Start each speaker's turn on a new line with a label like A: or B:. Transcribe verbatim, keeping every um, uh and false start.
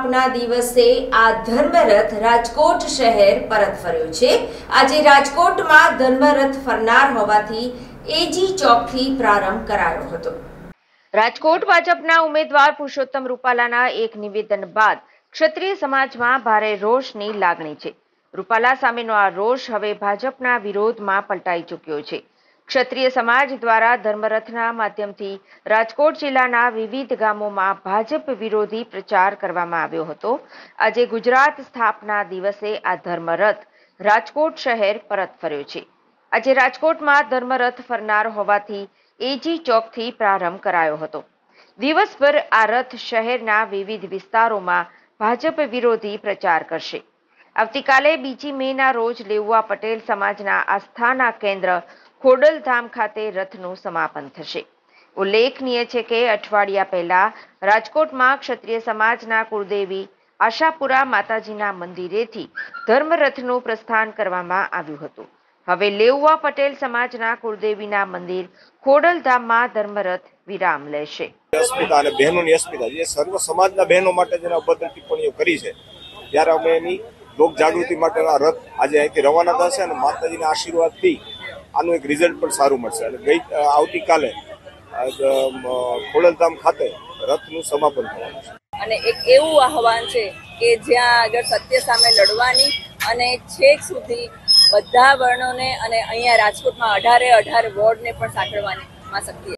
A: સ્થાપના દિવસે આ ધર્મરથ રાજકોટ શહેર પરત ફર્યો છે। આજે રાજકોટમાં ધર્મરથ ફરનાર હોવાથી એજી ચોકથી પ્રારંભ કરાયો હતો। રાજકોટ ભાજપના ઉમેદવાર પુરુષોત્તમ રૂપાલાના એક નિવેદન બાદ ક્ષત્રિય સમાજમાં ભારે રોષની લાગણી છે। રૂપાલા સામેનો આ રોષ હવે ભાજપના વિરોધમાં પલટાઈ ચૂક્યો છે। ક્ષત્રિય સમાજ દ્વારા ધર્મરથના માધ્યમથી રાજકોટ જિલ્લાના વિવિધ ગામોમાં ભાજપ વિરોધી પ્રચાર કરવામાં આવ્યો હતો। આજે ગુજરાત સ્થાપના દિવસે આ ધર્મરથ રાજકોટ શહેર પરત ફર્યો છે। આજે રાજકોટમાં ધર્મરથ ફરનાર હોવાથી એજી ચોકથી પ્રારંભ કરાયો હતો। દિવસભર આ રથ શહેરના વિવિધ વિસ્તારોમાં ભાજપ વિરોધી પ્રચાર કરશે। આવતીકાલે બીજી મેના રોજ લેઉવા પટેલ સમાજના આસ્થાના કેન્દ્ર ખોડલધામ ખાતે રથનું સમાપન થશે। ઉલ્લેખનીય છે કે અઠવાડિયા પહેલા રાજકોટમાં ક્ષત્રિય સમાજના કુળદેવી આશાપુરા માતાજીના મંદિરેથી ધર્મરથનું પ્રસ્થાન કરવામાં આવ્યું હતું। હવે લેઉવા પટેલ સમાજના કુળદેવીના મંદિર ખોડલધામમાં ધર્મરથ વિરામ લેશે।
B: અસ્મિતા અને બહેનોની અસ્મિતા જે સર્વ સમાજના બહેનો માટે જેને અભદ્ર ટિપ્પણીઓ કરી છે, ત્યારે અમે એની લોક જાગૃતિ માટેના રથ આજે અહીંથી રવાના થશે અને માતાજીના આશીર્વાદથી આનું એક રિઝલ્ટ પણ સારું મળશે અને ગઈ આવતીકાલે ખોડલધામ ખાતે રથનું સમાપન થવાનું છે।
C: અને એક એવું આહવાન છે કે જ્યાં આગળ સત્ય સામે લડવાની અને છેક સુધી બધા વર્ણોને અને અહીંયા રાજકોટમાં અઢારે અઢાર વોર્ડને પણ સાંકળવાની માં શક્તિ